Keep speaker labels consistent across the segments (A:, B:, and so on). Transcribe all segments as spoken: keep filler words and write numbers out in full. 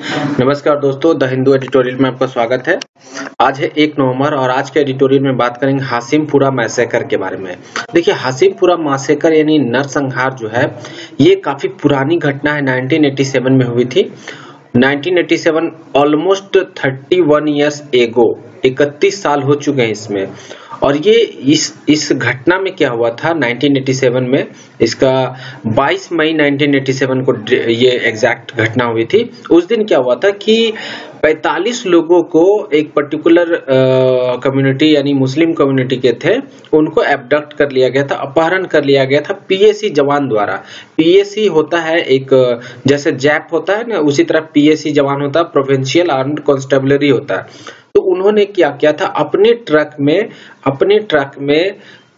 A: नमस्कार दोस्तों, the Hindu editorial में आपका स्वागत है। आज है एक नवंबर और आज के एडिटोरियल में बात करेंगे हाशिमपुरा मैसेकर के बारे में। देखिए, हाशिमपुरा मैसेकर यानी नरसंहार जो है ये काफी पुरानी घटना है। नाइनटीन एटी सेवन में हुई थी। Nineteen eighty seven almost thirty one years ago, इकतीस साल हो चुके हैं इसमें। और ये इस इस घटना में क्या हुआ था नाइनटीन एटी सेवन में, इसका बाईस मई नाइनटीन एटी सेवन को ये एग्जैक्ट घटना हुई थी। उस दिन क्या हुआ था कि पैंतालीस लोगों को एक पर्टिकुलर कम्युनिटी यानी मुस्लिम कम्युनिटी के थे, उनको एब्डक्ट कर लिया गया था, अपहरण कर लिया गया था पीएसी जवान द्वारा। पीएसी होता है एक, जैसे जैप होता है ना, उसी तरह पीएसी जवान होता है, प्रोविंशियल आर्म्ड कांस्टेबलरी होता है। तो उन्होंने क्या किया था, अपने ट्रक में अपने ट्रक में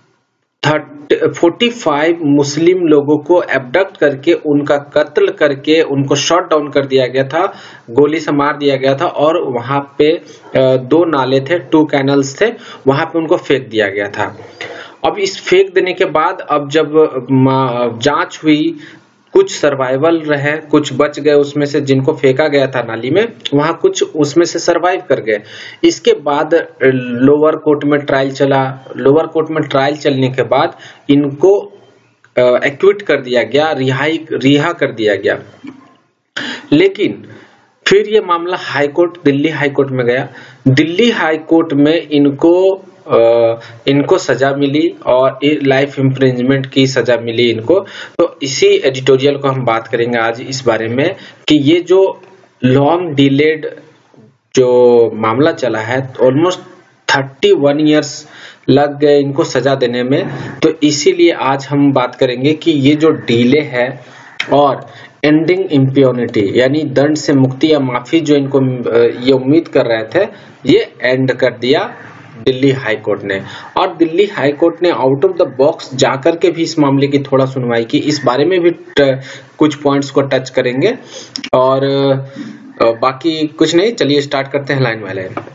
A: पैंतालीस मुस्लिम लोगों को एब्डक्ट करके उनका कत्ल करके उनको शॉट डाउन कर दिया गया था, गोली से मार दिया गया था। और वहां पे दो नाले थे, टू कैनल्स थे, वहां पे उनको फेंक दिया गया था। अब इस फेंक देने के बाद अब जब जांच हुई, कुछ सर्वाइवल रहे, कुछ बच गए उसमें से, जिनको फेंका गया था नाली में, वहां कुछ उसमें से सर्वाइव कर गए। इसके बाद लोअर कोर्ट में ट्रायल चला। लोअर कोर्ट में ट्रायल चलने के बाद इनको एक्विट कर दिया गया, रिहाई रिहा कर दिया गया। लेकिन फिर ये मामला high court, Delhi high court में गया। दिल्ली हाई कोर्ट में इनको Uh, इनको सजा मिली और लाइफ इम्प्रिजमेंट की सजा मिली इनको। तो इसी एडिटोरियल को हम बात करेंगे आज इस बारे में कि ये जो लॉन्ग डिलेड जो मामला चला है, ऑलमोस्ट थर्टी वन इयर्स लग गए इनको सजा देने में। तो इसीलिए आज हम बात करेंगे कि ये जो डिले है और एंडिंग इम्प्यूनिटी यानी दंड से मुक्ति या माफी जो इनको ये उम्मीद कर रहे थे, ये एंड कर दिया दिल्ली हाई कोर्ट ने। और दिल्ली हाई कोर्ट ने आउट ऑफ द बॉक्स जाकर के भी इस मामले की थोड़ा सुनवाई की। इस बारे में भी कुछ पॉइंट्स को टच करेंगे और बाकी कुछ नहीं। चलिए स्टार्ट करते हैं line by line.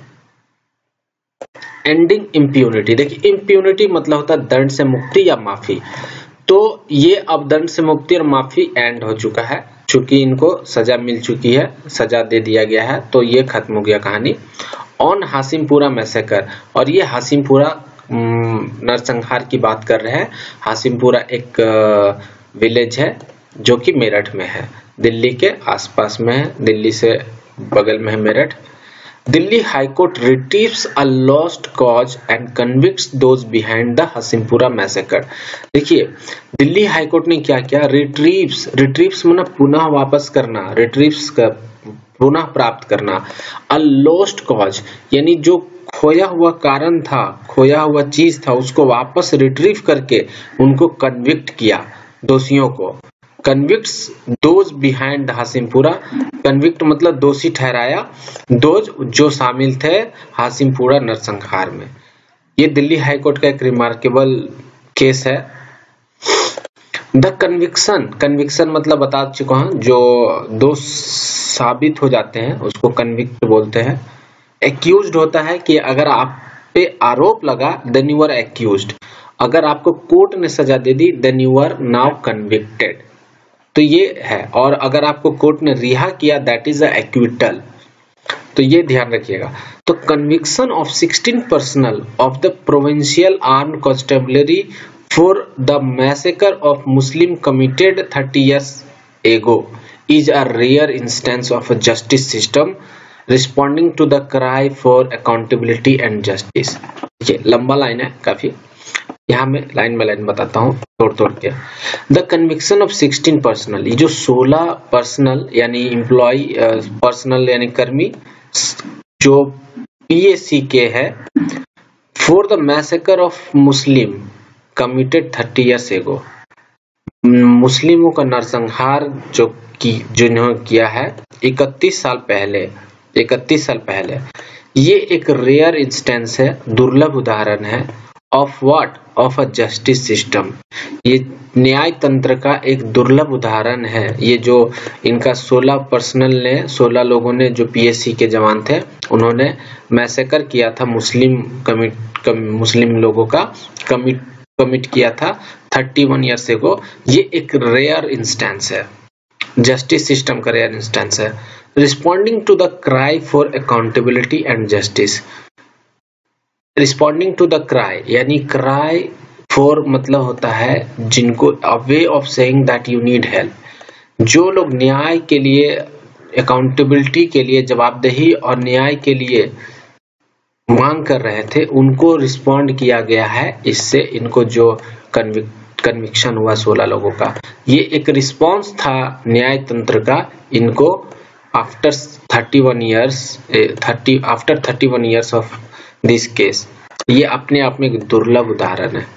A: Ending impunity. देखिए, इम्प्यूनिटी मतलब होता है दंड से मुक्ति या माफी। तो ये अब दंड से मुक्ति और माफी एंड हो चुका है, चूंकि इनको सजा मिल चुकी है, सजा दे दिया गया है, तो ये खत्म हो गया कहानी। ऑन हाशिमपुरा मैसेकर, और ये हाशिमपुरा नरसंहार की बात कर रहे हैं। हाशिमपुरा एक विलेज है जो कि मेरठ में है, दिल्ली के आसपास में है, दिल्ली से बगल में है Meerut. Delhi high court retrieves a lost cause and convicts those behind the Hashimpura massacre. देखिए, दिल्ली हाई कोर्ट ने क्या किया, रिट्रीव्स रिट्रीव्स मतलब पुनः वापस करना, रिट्रीव्स का पुनः प्राप्त करना। अ लॉस्ट कॉज यानी जो खोया हुआ कारण था, खोया हुआ चीज था, उसको वापस रिट्रीव करके उनको कन्विक्ट किया, दोषियों को। Convicts those behind the Hashimpura, convict मतलब दोषी ठहराया, दोज जो शामिल थे हाशिमपुरा नरसंहार में। ये दिल्ली हाई कोर्ट का एक रिमार्केबल केस है। द कन्विक्शन, कन्विक्शन मतलब बता चुका हूं, जो दोष साबित हो जाते हैं उसको कन्विक्ट बोलते हैं। एक्यूज्ड होता है कि अगर आप पे आरोप लगा, देन यू आर एक्यूज्ड। अगर आपको कोर्ट ने सजा दे दी, then you are now convicted. तो ये है। और अगर आपको कोर्ट ने रिहा किया, दैट इज अ एक्विटल। तो ये ध्यान रखिएगा। तो conviction of sixteen personnel of the Provincial Armed Constabulary for the massacre of Muslim committed thirty years ago is a rare instance of a justice system responding to the cry for accountability and justice। ये लंबा line है काफी, यहाँ मैं line by line बताता हूँ तोड़ तोड़ के। The conviction of sixteen personnel, ये जो सोलह पर्सनल यानी एम्प्लॉय पर्सनल यानी कर्मी जो पीएसी के है, for the massacre of Muslim committed thirty years ago, मुस्लिमों का नरसंहार जो की जिन्होंने किया है इकतीस साल पहले, इकतीस साल पहले। ये एक रेयर इंस्टेंस है, दुर्लभ उदाहरण है of what, of a justice system. ये न्याय तंत्र का एक दुर्लभ उदाहरण है। ये जो इनका सोलह पर्सनल ने, सोलह लोगों ने जो पीएससी के जवान थे, उन्होंने मैसेकर किया था मुस्लिम कमिट कम, मुस्लिम लोगों का कमिट कमिट किया था थर्टी वन ईयर्स एगो। ये एक रेयर इंस्टेंस है। जस्टिस सिस्टम का रेयर इंस्टेंस है। Responding to the cry for accountability and justice. Responding to the cry यानी क्राई फॉर मतलब होता है जिनको a way of saying that you need help, जो लोग न्याय के लिए, अकाउंटेबिलिटी के लिए, जवाबदेही और न्याय के लिए मांग कर रहे थे, उनको रिस्पॉन्ड किया गया है। इससे इनको जो कन्विक्शन हुआ सोलह लोगों का, ये एक रिस्पॉन्स था न्याय तंत्र का। इनको after thirty one years thirty after thirty one years of this case, ये अपने आप में एक दुर्लभ उदाहरण है।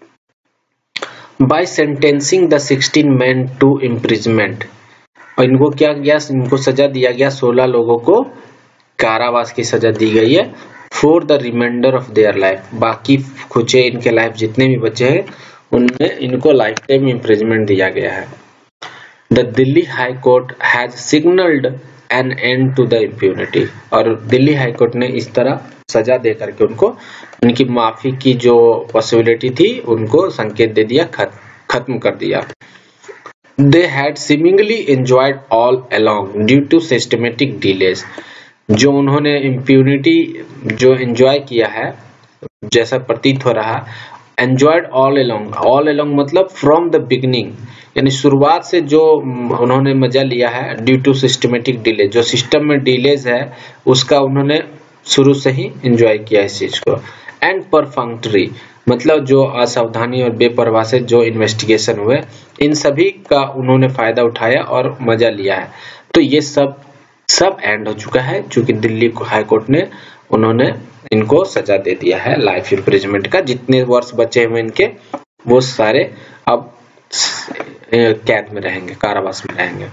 A: By sentencing the sixteen man to imprisonment, और इनको क्या किया, इनको सजा दिया गया, सोलह लोगों को कारावास की सजा दी गई है for the reminder of their life. बाकी खुचे इनके लाइफ जितने भी बचे हैं उनमें इनको लाइफ टाइम इम्प्रिजमेंट दिया गया है। The Delhi high court has signalled an end to the impunity, और दिल्ली हाई कोर्ट ने इस तरह सजा दे करके उनको उनकी माफी की जो पॉसिबिलिटी थी उनको संकेत दे दिया, खत, खत्म कर दिया। They had seemingly enjoyed all along due to systematic delays, जो उन्होंने इम्प्यूनिटी जो एंजॉय किया है, जैसा प्रतीत हो रहा, enjoyed all along, all along मतलब from the beginning, यानी शुरुआत से जो उन्होंने मजा लिया है, ड्यू टू सिस्टमेटिक डिले, जो सिस्टम में डिलेज है उसका उन्होंने शुरू से ही एंजॉय किया इस चीज को। एंड परफंक्टरी मतलब जो असावधानी और बेपरवाह से जो इन्वेस्टिगेशन हुए, इन सभी का उन्होंने फायदा उठाया और मजा लिया है। तो ये सब सब एंड हो चुका है, चूंकि दिल्ली हाई कोर्ट ने उन्होंने इनको सजा दे दिया है लाइफ इम्प्रिजमेंट का। जितने वर्ष बचे हुए इनके वो सारे अब कैद में रहेंगे, कारावास में रहेंगे।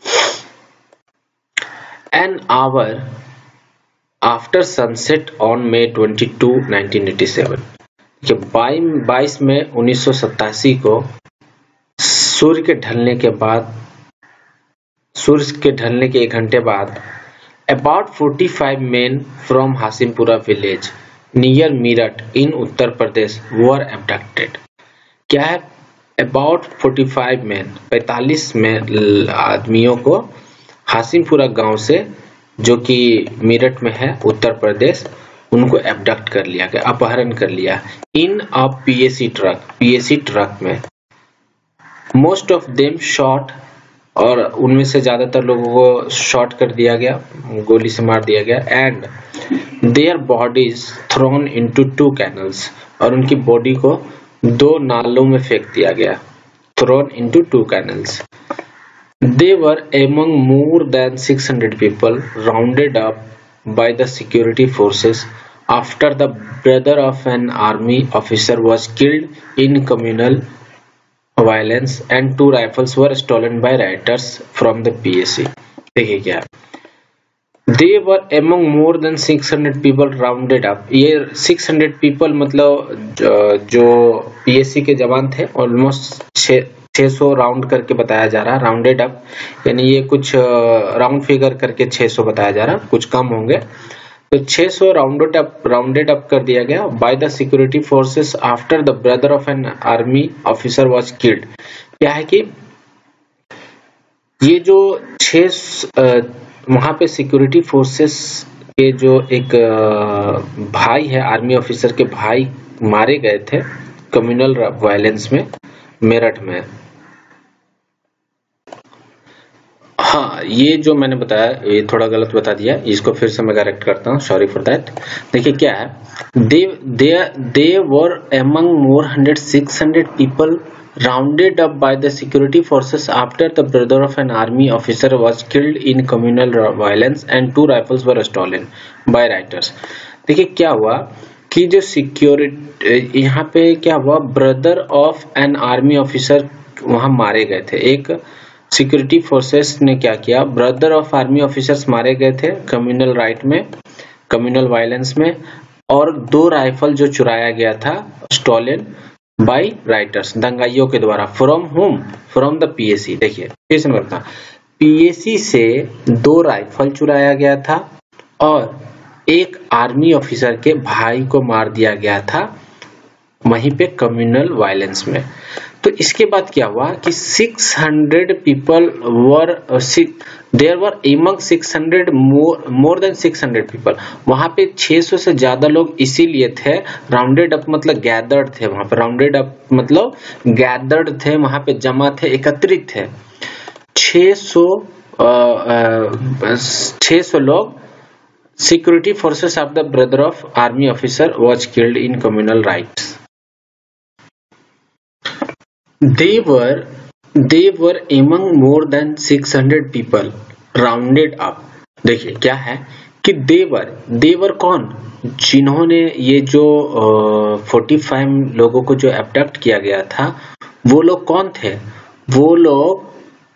A: An hour after sunset on May twenty two nineteen eighty seven, बाईस मई उन्नीस सौ सत्तासी को सूर्य के ढलने के बाद सूर्य के ढलने के एक घंटे बाद about forty five men from Hashimpura village near Meerut in Uttar Pradesh were abducted. क्या है, अबाउट फोर्टी फाइव मेन, पैंतालीस में आदमियों को हासिमपुरा गांव से जो कि मीरठ में है उत्तर प्रदेश, उनको एब्डक्ट कर लिया गया, अपहरण कर लिया in a PAC truck, PAC truck में। मोस्ट ऑफ देम शॉट, और उनमें से ज्यादातर लोगों को शॉट कर दिया गया, गोली से मार दिया गया। And their bodies thrown into two canals, और उनकी बॉडी को दो नालों में फेंक दिया गया, thrown into two canals. They were among more than six hundred people rounded up by the security forces after the brother of an army officer was killed in communal violence and two rifles were stolen by rioters from the P A C। देखिए क्या, They were among more than six hundred people rounded up, ये six hundred people मतलब जो P A C के जवान थे, almost छह सौ राउंड करके बताया जा रहा, राउंडेड अप, यानी ये कुछ राउंड फिगर करके छह सौ बताया जा रहा, कुछ कम होंगे। तो छह सौ राउंडेड अप राउंडेड अप कर दिया गया by the security forces after the brother of an army officer was killed. क्या है कि ये जो छह वहां पे सिक्योरिटी फोर्सेस के जो एक भाई है, आर्मी ऑफिसर के भाई मारे गए थे कम्युनल वायलेंस में मेरठ में। हाँ, ये जो मैंने बताया ये थोड़ा गलत बता दिया, इसको फिर से मैं करेक्ट करता हूँ, सॉरी फॉर दैट। देखिए क्या है, they they they were among more hundred six hundred people rounded up by the security forces after the brother of an army officer was killed in communal violence and two rifles were stolen by rioters. देखिए क्या हुआ कि जो security यहाँ पे क्या हुआ, brother of an army officer वहां मारे गए थे। एक सिक्योरिटी फोर्सेस ने क्या किया, ब्रदर ऑफ आर्मी ऑफिसर्स मारे गए थे कम्युनल राइट में, कम्युनल वायलेंस में, और दो राइफल जो चुराया गया था स्टोलन बाय राइटर्स, दंगाइयों के द्वारा, from whom, from the PAC. देखिए फिर से बताता, पीएसी से दो राइफल चुराया गया था और एक आर्मी ऑफिसर के भाई को मार दिया गया था वहीं पे कम्युनल वायलेंस में। तो इसके बाद क्या हुआ कि six hundred people were there were among six hundred more more than six hundred people, वहां पे छह सौ से ज्यादा लोग इसीलिए थे, राउंडेड अप मतलब गैदर्ड थे, वहां पे राउंडेड अप मतलब गैदर्ड थे, वहां पे जमा थे, एकत्रित थे छह सौ छह सौ लोग। Security forces of the brother of army officer was killed in communal riots. They were they were among more than six hundred people rounded up। देखिए क्या है कि देवर देवर कौन, जिन्होंने ये जो पैंतालीस लोगों को जो एब्डक्ट किया गया था वो लोग कौन थे, वो लोग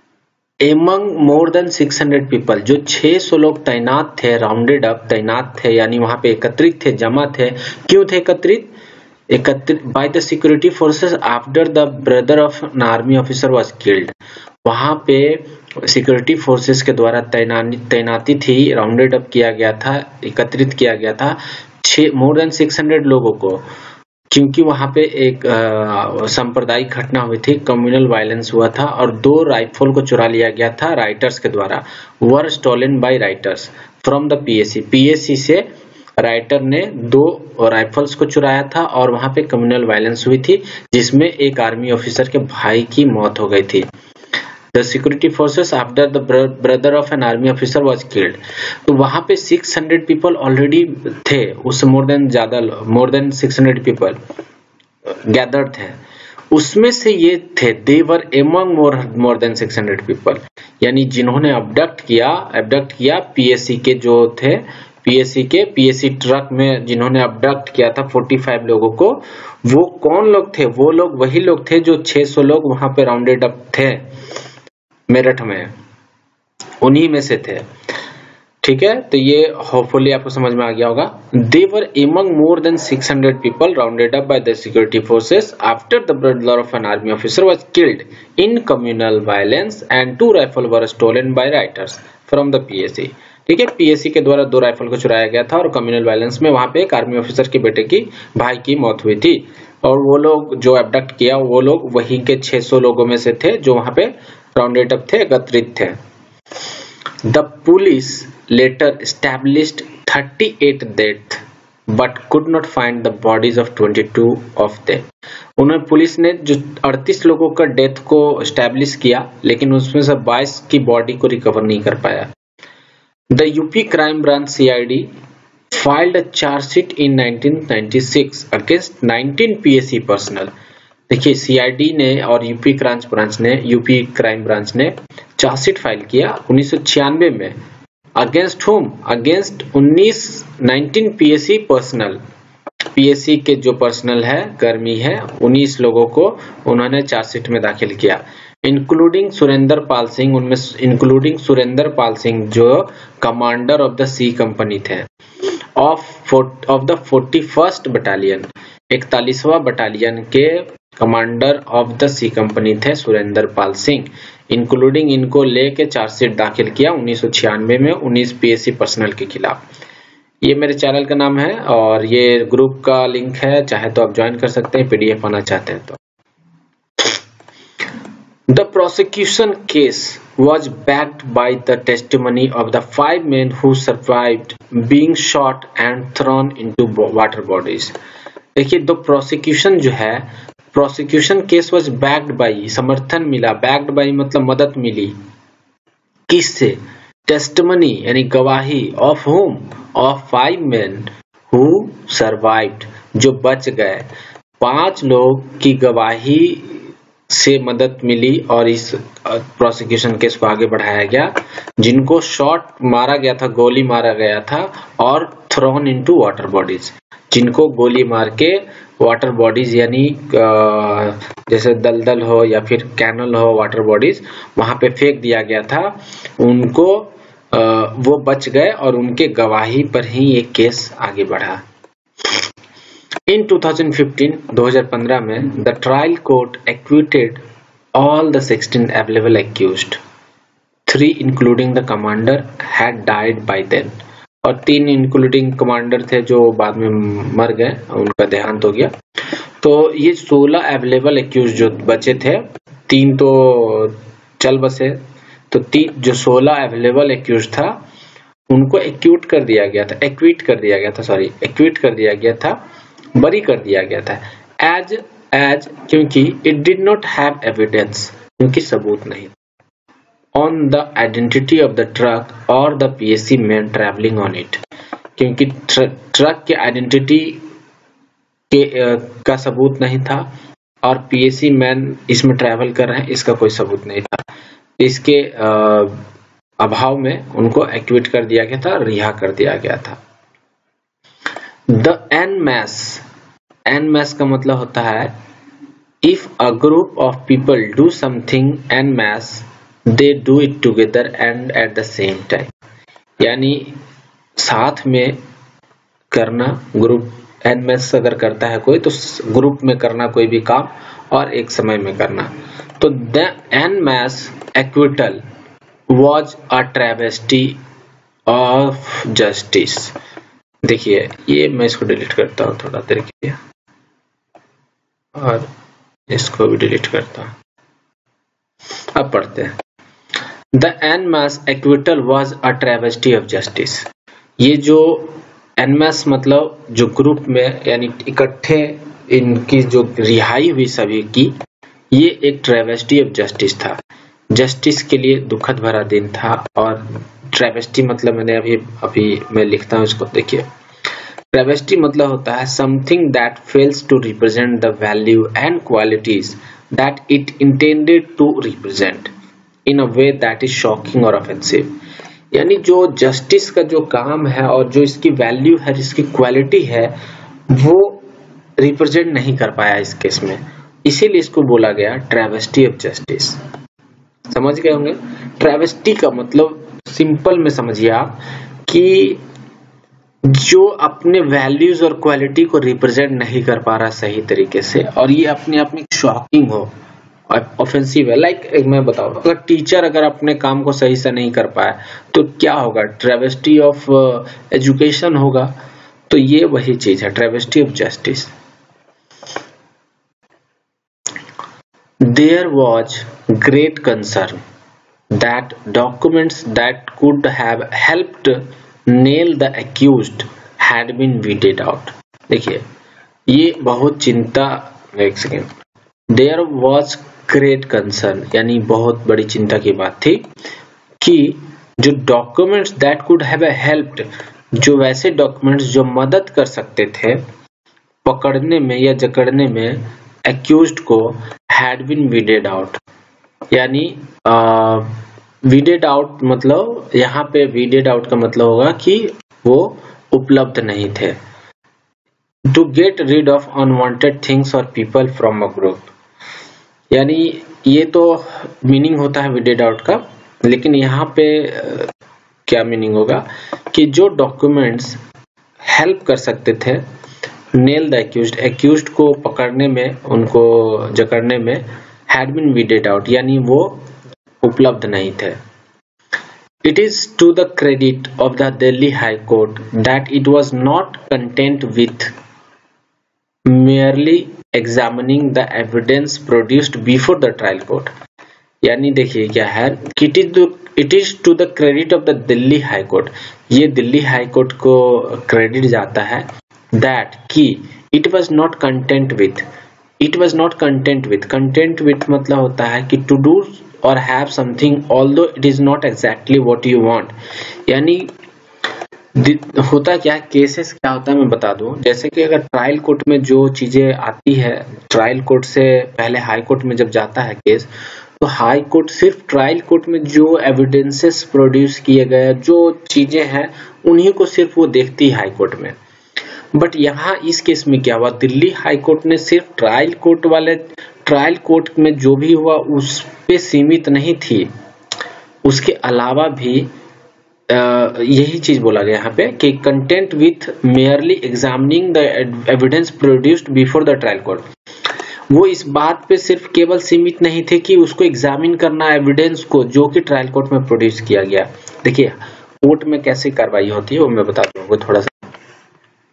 A: among more than six hundred people, जो छह सौ लोग तैनात थे, राउंडेड अप तैनात थे, यानी वहां पे एकत्रित थे, जमा थे। क्यों थे एकत्रित? एकत्रित by the security forces after the brother of an army officer was killed. वहां पे सिक्योरिटी फोर्सेस के द्वारा तैनाती तैनाती थी, राउंडेड अप किया गया था, एकत्रित किया गया था छह मोर देन सिक्स हंड्रेड लोगों को, क्योंकि वहां पे एक सांप्रदायिक घटना हुई थी, कम्युनल वायलेंस हुआ था और दो राइफल को चुरा लिया गया था राइटर्स के द्वारा। Were stolen by rioters from the PAC, PAC से राइटर ने दो राइफल्स को चुराया था और वहां पे कम्युनल वायलेंस हुई थी जिसमें एक आर्मी ऑफिसर के भाई की मौत हो गई थी। The security forces after the brother of an army officer was killed. तो वहां पे छह सौ पीपल ऑलरेडी थे, उससे मोर देन ज्यादा मोर देन छह सौ पीपल गैदर्ड थे, उसमें से ये थे देवर एमंग मोर मोर देन छह सौ पीपल, यानी जिन्होंने अबडक्ट किया अबडक्ट किया पीएससी के जो थे, पीएससी के पीएससी ट्रक में जिन्होंने अबडक्ट किया था पैंतालीस लोगों को, वो कौन लोग थे? वो लोग वही लोग थे जो छह सौ लोग वहां पे राउंडेड अप थे मेरठ में, उन्हीं में से थे। ठीक है, तो ये होपफुली आपको समझ में आ गया होगा। They were among more than six hundred people rounded up by the security forces after the brother of an army officer was killed in communal violence and two rifle were stolen by rioters from the PSC. ठीक है, PSC के द्वारा दो rifle को चुराया गया था और कम्युनल वायलेंस में वहां पे एक आर्मी ऑफिसर के बेटे की भाई की मौत हुई थी और वो लोग जो एब्डक्ट किया वो लोग वहीं के छह सौ लोगों में से थे जो वहां पे राउंडेड अप थे, एकत्रित थे। The police later established thirty-eight death but could not find the bodies of twenty-two of them. उन्होंने पुलिस ने जो अड़तीस लोगों का डेथ को एस्टैब्लिश किया लेकिन उसमें से बाईस की बॉडी को रिकवर नहीं कर पाया। The UP crime branch CID filed a charge sheet in nineteen ninety-six against nineteen PSC personnel. देखिए, सीआईडी ने और यूपी क्राइम ब्रांच ने यूपी क्राइम ब्रांच ने चार्जशीट फाइल किया उन्नीस सौ छियानवे में। Against whom? अगेंस्ट उन्नीस नाइनटीन पीएससी पर्सनल, पीएससी के जो पर्सनल है, कर्मी है, उन्नीस लोगों को उन्होंने चार्जशीट में दाखिल किया, इंक्लूडिंग सुरेंद्र पाल सिंह, उनमें इंक्लूडिंग सुरेंद्र पाल सिंह जो commander of the C company थे, of of the forty first battalion, इकतालीसवां बटालियन के commander of the C company थे सुरेंद्र पाल सिंह, इंक्लूडिंग इनको लेके चार्जशीट दाखिल किया उन्नीस सौ छियानवे में उन्नीस पीएससी पर्सनल के खिलाफ। ये मेरे चैनल का नाम है और ये ग्रुप का लिंक है, चाहे तो आप ज्वाइन कर सकते हैं, पीडीएफ पाना चाहते हैं तो। The prosecution case was backed by the testimony of the five men who survived being shot and thrown into water bodies। देखिए, दो प्रोसिक्यूशन जो है, prosecution case was backed by, समर्थन मिला, बैक्ड बाई मतलब मदद मिली, किससे? टेस्टिमनी यानी गवाही, of whom? Of five man who survived, जो बच गए। पांच लोग की गवाही से मदद मिली और इस प्रोसिक्यूशन केस को आगे बढ़ाया गया, जिनको शॉट मारा गया था, गोली मारा गया था, और थ्रोन इनटू वाटर बॉडीज, जिनको गोली मार के वाटर बॉडीज यानी जैसे दलदल हो या फिर कैनल हो, वाटर बॉडीज वहां पे फेंक दिया गया था, उनको वो बच गए और उनके गवाही पर ही ये केस आगे बढ़ा। In twenty fifteen, दो हज़ार पंद्रह में the trial court acquitted all the sixteen available accused. Three including the commander had died by then. और तीन इंक्लूडिंग कमांडर थे जो बाद में मर गए, उनका देहांत हो गया। तो ये सोलह अवेलेबल एक्यूज जो बचे थे, तीन तो चल बसे, तो तीन जो सोलह अवेलेबल एक्यूज था उनको एक्यूट कर दिया गया था, एक्विट कर दिया गया था, सॉरी एक्विट कर दिया गया था, बरी कर दिया गया था। एज एज क्योंकि it did not have evidence, क्योंकि सबूत नहीं, on the identity of the truck और the PSC man travelling on it, क्योंकि ट्र, ट्रक के आइडेंटिटी के uh, का सबूत नहीं था और पीएससी मैन इसमें ट्रैवल कर रहे हैं इसका कोई सबूत नहीं था। इसके uh, अभाव में उनको एक्विट कर दिया गया था, रिहा कर दिया गया था। The en masse, en masse का मतलब होता है if a group of people do something en masse they do it together and at the same time, यानी साथ में करना, ग्रुप एन मैस अगर करता है कोई तो ग्रुप में करना कोई भी काम और एक समय में करना। तो the en masse acquittal was a travesty of justice. देखिए ये मैं इसको डिलीट करता हूँ थोड़ा देर के लिए और इसको भी डिलीट करता हूँ। अब पढ़ते हैं। The en masse acquittal was a travesty of justice. ये जो एन मैस मतलब जो ग्रुप में यानी इकट्ठे इनकी जो रिहाई हुई सभी की, ये एक ट्रेवेस्टी ऑफ जस्टिस था, जस्टिस के लिए दुखद भरा दिन था। और ट्रेवेस्टी मतलब मैंने अभी अभी मैं लिखता हूँ इसको, देखिए ट्रेवेस्टी मतलब होता है something that fails to represent the value and qualities that it intended to represent in a way that is shocking और ऑफेंसिव, यानी जो जस्टिस का जो काम है और जो इसकी वैल्यू है, जिसकी क्वालिटी है, वो रिप्रेजेंट नहीं कर पाया इस केस में, इसीलिए इसको बोला गया ट्रेवेस्टी ऑफ जस्टिस। समझ गए होंगे। ट्रेवेस्टी का मतलब सिंपल में समझिए आप कि जो अपने वैल्यूज और क्वालिटी को रिप्रेजेंट नहीं कर पा रहा सही तरीके से, और ये अपने आप में शॉकिंग हो, ऑफेंसिव है। लाइक like, मैं बताऊं, अगर टीचर अगर अपने काम को सही से नहीं कर पाया तो क्या होगा, ट्रेवेस्टी ऑफ एजुकेशन होगा। तो ये वही चीज है, travesty of justice. There was great concern that documents that could have helped nail the accused had been weeded out. देखिए ये बहुत चिंता, एक second, there was great concern यानी बहुत बड़ी चिंता की बात थी कि जो documents that could have helped, जो वैसे डॉक्यूमेंट्स जो मदद कर सकते थे पकड़ने में या जकड़ने में एक्यूज्ड को, हैड बीन वीडेड आउट, यानी वीडेड आउट मतलब यहाँ पे वीडेड आउट का मतलब होगा कि वो उपलब्ध नहीं थे। To get rid of unwanted things और पीपल फ्रॉम अ ग्रुप, यानी ये तो मीनिंग होता है वीडेड आउट का, लेकिन यहाँ पे क्या मीनिंग होगा कि जो डॉक्यूमेंट्स हेल्प कर सकते थे नेल द एक्यूज्ड, एक्यूज्ड को पकड़ने में, उनको जकड़ने में, हैड बीन वीडेड आउट यानी वो उपलब्ध नहीं थे। It is to the credit of the Delhi high court that it was not content with merely examining the evidence produced before the trial court, यानी देखिए क्या है कि it is to the credit of the Delhi high court, ये Delhi high court को credit जाता है that कि it was not content with, it was not content with, content with मतलब होता है कि to do or have something although it is not exactly what you want, यानी होता क्या है, केसेस क्या होता है मैं बता दूं। जैसे कि अगर ट्रायल कोर्ट में जो चीजें आती है, ट्रायल कोर्ट से पहले हाई कोर्ट में जब जाता है केस, तो हाई कोर्ट सिर्फ ट्रायल कोर्ट में जो एविडेंसेस प्रोड्यूस किए गए, जो चीजें हैं, उन्हीं को सिर्फ वो देखती है हाई कोर्ट में। बट यहाँ इस केस में क्या हुआ, दिल्ली हाई कोर्ट ने सिर्फ ट्रायल कोर्ट वाले, ट्रायल कोर्ट में जो भी हुआ उस पे सीमित नहीं थी, उसके अलावा भी Uh, यही चीज बोला गया यहाँ पे कि content with merely examining the evidence produced before the trial court, वो इस बात पे सिर्फ केवल सीमित नहीं थे कि उसको एग्जामिन करना एविडेंस को जो कि ट्रायल कोर्ट में प्रोड्यूस किया गया। देखिए कोर्ट में कैसे कार्रवाई होती है वो मैं बता दूंगा थोड़ा सा।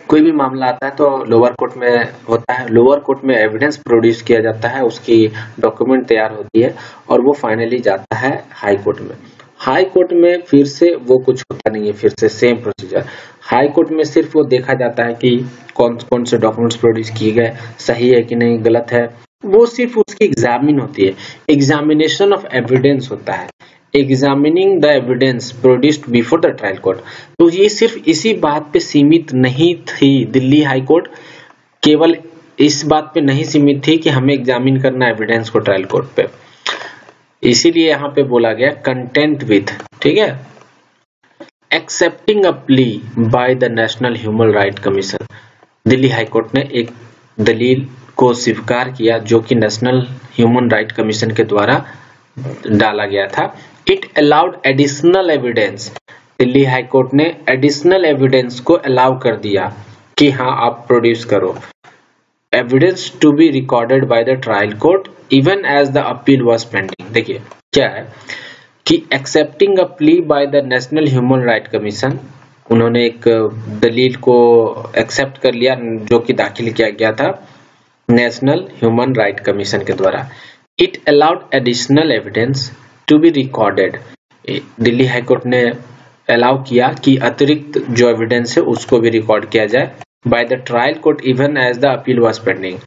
A: कोई भी मामला आता है तो लोअर कोर्ट में होता है, लोअर कोर्ट में एविडेंस प्रोड्यूस किया जाता है, उसकी डॉक्यूमेंट तैयार होती है और वो फाइनली जाता है हाई कोर्ट में। हाई कोर्ट में फिर से वो कुछ होता नहीं है, फिर से सेम प्रोसीजर। हाई कोर्ट में सिर्फ वो देखा जाता है कि कौन कौन से डॉक्यूमेंट्स प्रोड्यूस किए गए, सही है कि नहीं, गलत है, वो सिर्फ उसकी एग्जामिन होती है, एग्जामिनेशन ऑफ एविडेंस होता है, examining the evidence produced before the trial court. तो ये सिर्फ इसी बात पे सीमित नहीं थी दिल्ली हाई कोर्ट, केवल इस बात पे नहीं सीमित थी कि हमें एग्जामिन करना एविडेंस को ट्रायल कोर्ट पे, इसीलिए यहाँ पे बोला गया कंटेंट विथ, ठीक है, accepting a plea by the National Human Right Commission. Delhi high court ने एक दलील को स्वीकार किया जो कि नेशनल ह्यूमन राइट कमीशन के द्वारा डाला गया था। It allowed additional evidence, Delhi high court ने एडिशनल एविडेंस को अलाउ कर दिया कि हाँ आप प्रोड्यूस करो, evidence to be recorded by the trial court even as the appeal was pending. देखिए क्या है कि accepting a plea by the National Human Right Commission, उन्होंने एक दलील को एक्सेप्ट कर लिया जो कि दाखिल किया गया था नेशनल ह्यूमन राइट कमीशन के द्वारा। It allowed additional evidence to be recorded, Delhi high court ने अलाउ किया कि अतिरिक्त जो एविडेंस है उसको भी रिकॉर्ड किया जाए by the trial court even as the appeal was pending,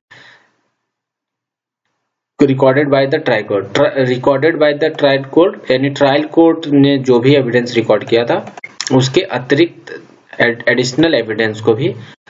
A: recorded by the trial court, recorded by the trial court, यानी ट्रायल कोर्ट ने जो भी एविडेंस रिकॉर्ड किया था उसके अतिरिक्त एडिशनल एविडेंस को भी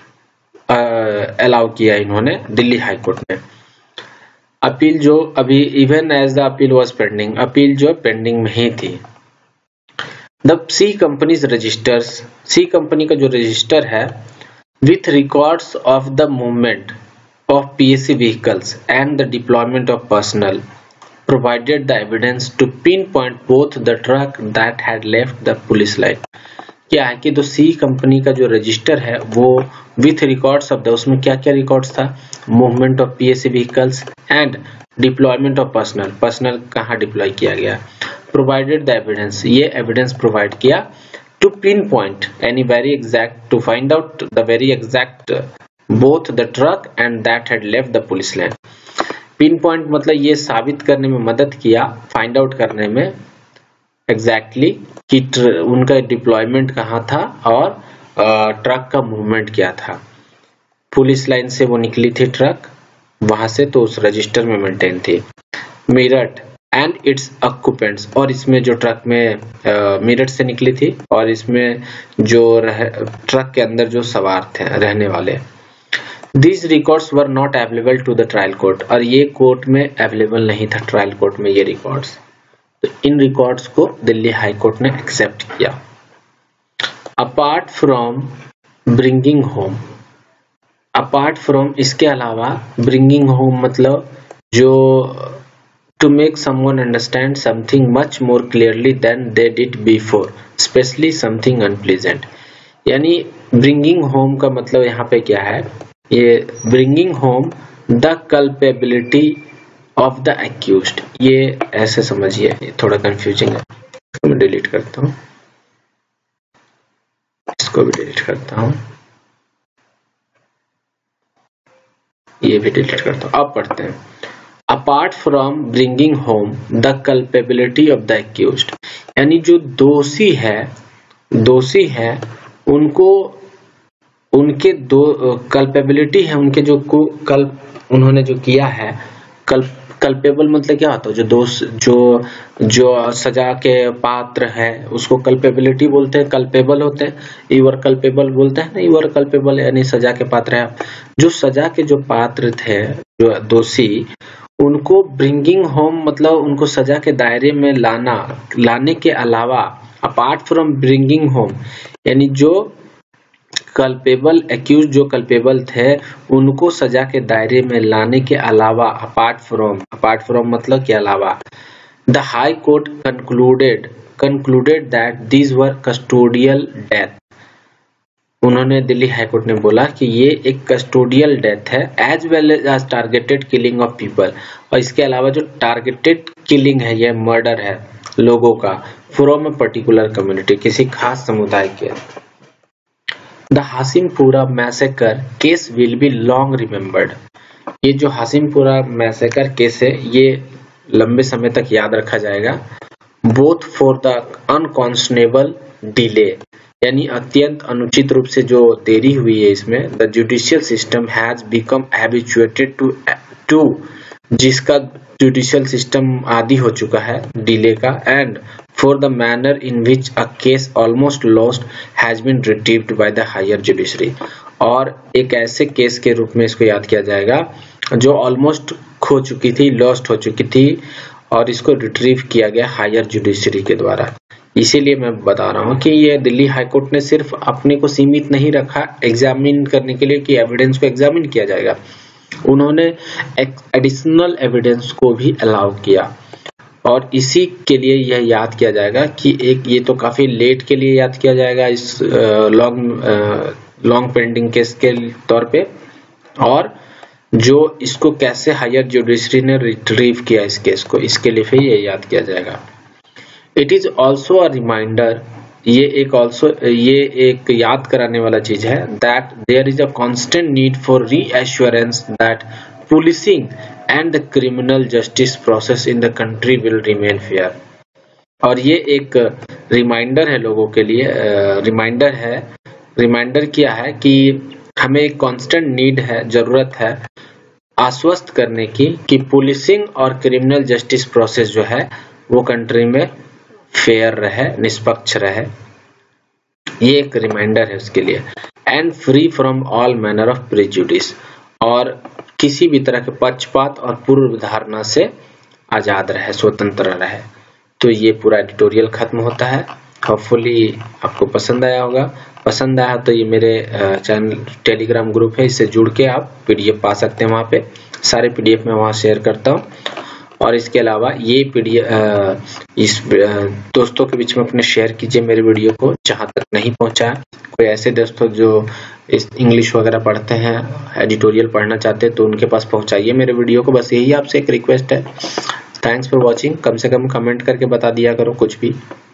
A: अलाउ किया इन्होंने दिल्ली हाई कोर्ट ने। अपील जो अभी even as the appeal was pending, appeal जो पेंडिंग में ही थी। The C companies registers, C company का जो रजिस्टर है with records of the movement of P S C vehicles and the deployment of personnel provided the evidence to pinpoint both the truck that had left the police line। क्या है कि तो सी company का जो register है वो with records of the, उसमें क्या क्या रिकॉर्ड्स था, movement of P S C vehicles and deployment of personnel, personnel कहाँ डिप्लॉय किया गया, प्रोवाइडेड द एविडेंस, ये एविडेंस प्रोवाइड किया to pinpoint any very exact, to find out the very exact both the truck and that had left the police line। Pinpoint मतलब ये साबित करने में मदद किया, फाइंड आउट करने में एग्जैक्टली exactly कि उनका डिप्लॉयमेंट कहाँ था और ट्रक का मूवमेंट क्या था। पुलिस लाइन से वो निकली थी ट्रक, वहां से तो उस रजिस्टर में मेंटेन थी। मेरठ एंड इट्स ऑक्यूपेंट्स, और इसमें जो ट्रक में मेरठ से निकली थी और इसमें जो ट्रक के अंदर जो सवार थे रहने वाले, These records were not available to the trial court, और ये कोर्ट में अवेलेबल नहीं था ट्रायल कोर्ट में ये रिकॉर्ड्स, तो इन रिकॉर्ड्स को दिल्ली हाई कोर्ट ने एक्सेप्ट किया। Apart from bringing home, apart from इसके अलावा, ब्रिंगिंग होम मतलब जो to make someone understand something much more clearly than they did before, specially something unpleasant, यानी ब्रिंगिंग होम का मतलब यहाँ पे क्या है, ये bringing home the culpability of the accused, ये ऐसे समझिए, थोड़ा कंफ्यूजिंग है, इसको मैं डिलीट करता हूँ, इसको भी डिलीट करता हूँ, ये भी डिलीट करता हूँ। अब पढ़ते हैं। Apart from bringing home the culpability of the accused, यानी जो दोषी है, दोषी है उनको उनके दो कल्पेबिलिटी है, उनके जो को कल उन्होंने जो किया है, कल कल्पेबल मतलब क्या होता है, जो दोष जो जो सजा के पात्र है उसको कल्पेबिलिटी बोलते हैं, कल्पेबल होते हैं, यूर कल्पेबल बोलते हैं ना, यूर कल्पेबल यानी सजा के पात्र है। जो सजा के जो पात्र थे, जो दोषी, उनको ब्रिंगिंग होम मतलब उनको सजा के दायरे में लाना, लाने के अलावा, अपार्ट फ्रॉम ब्रिंगिंग होम यानी जो कल्पेबल एक्यूज जो कल्पेबल थे उनको सजा के दायरे में लाने के अलावा, अपार्ट फ्रॉम, अपार्ट फ्रॉम मतलब के अलावा, the high court concluded concluded that these were custodial death, उन्होंने दिल्ली हाई कोर्ट ने बोला कि ये एक कस्टोडियल डेथ है, as well as targeted killing of people, और इसके अलावा जो टारगेटेड किलिंग है, ये मर्डर है लोगों का, फ्रॉम ए पर्टिकुलर कम्युनिटी, किसी खास समुदाय के। The Hashimpura massacre case will be long remembered. ये जो हाशिमपुरा मैसेकर केस है ये लंबे समय तक याद रखा जाएगा। Both for the unconscionable delay, यानी अत्यंत अनुचित रूप से जो देरी हुई है इसमें, the judicial system has become habituated to to जिसका जुडिशियल सिस्टम आदि हो चुका है डिले का, and for the manner in which a case almost lost has been retrieved by the higher judiciary. और एक ऐसे केस के रूप में इसको याद किया जाएगा जो ऑलमोस्ट खो चुकी थी, लॉस्ट हो चुकी थी, और इसको रिट्रीव किया गया हायर जुडिशरी के द्वारा। इसीलिए मैं बता रहा हूँ कि ये दिल्ली हाईकोर्ट ने सिर्फ अपने को सीमित नहीं रखा एग्जामिन करने के लिए कि एविडेंस को एग्जामिन किया जाएगा, उन्होंने एडिशनल एविडेंस को भी अलाउ किया। और इसी के लिए यह याद किया जाएगा कि एक ये तो काफी लेट के लिए याद किया जाएगा इस लॉन्ग लॉन्ग पेंडिंग केस के तौर पे, और जो इसको कैसे हायर जुडिशरी ने रिट्रीव किया इस केस को, इसके लिए फिर ये याद किया जाएगा। It is also a reminder, ये एक ऑल्सो ये एक याद कराने वाला चीज है, that there is a constant need for reassurance that policing and the criminal justice process in the country will remain fair. और ये एक रिमाइंडर है लोगों के लिए, रिमाइंडर है रिमाइंडर क्या है कि हमें एक कांस्टेंट नीड है, जरूरत है आश्वस्त करने की कि पुलिसिंग और क्रिमिनल जस्टिस प्रोसेस जो है वो कंट्री में फेयर रहे, निष्पक्ष रहे। ये एक रिमाइंडर है उसके लिए। And free from all manner of prejudice, और किसी भी तरह के पक्षपात और पूर्व धारणा से आजाद रहे, स्वतंत्र रहे। तो ये पूरा एडिटोरियल खत्म होता है। होपफुली आपको पसंद आया होगा। पसंद आया तो ये मेरे चैनल टेलीग्राम ग्रुप है, इससे जुड़ के आप पीडीएफ पा सकते हैं। वहाँ पे सारे पीडीएफ मैं वहाँ शेयर करता हूँ। और इसके अलावा ये पीडीएफ इस दोस्तों के बीच में अपने शेयर कीजिए मेरे वीडियो को, जहाँ तक नहीं पहुँचा है। कोई ऐसे दोस्तों जो इस इंग्लिश वगैरह पढ़ते हैं, एडिटोरियल पढ़ना चाहते हैं, तो उनके पास पहुँचाइए मेरे वीडियो को। बस यही आपसे एक रिक्वेस्ट है। Thanks for watching. कम से कम कमेंट करके बता दिया करो कुछ भी।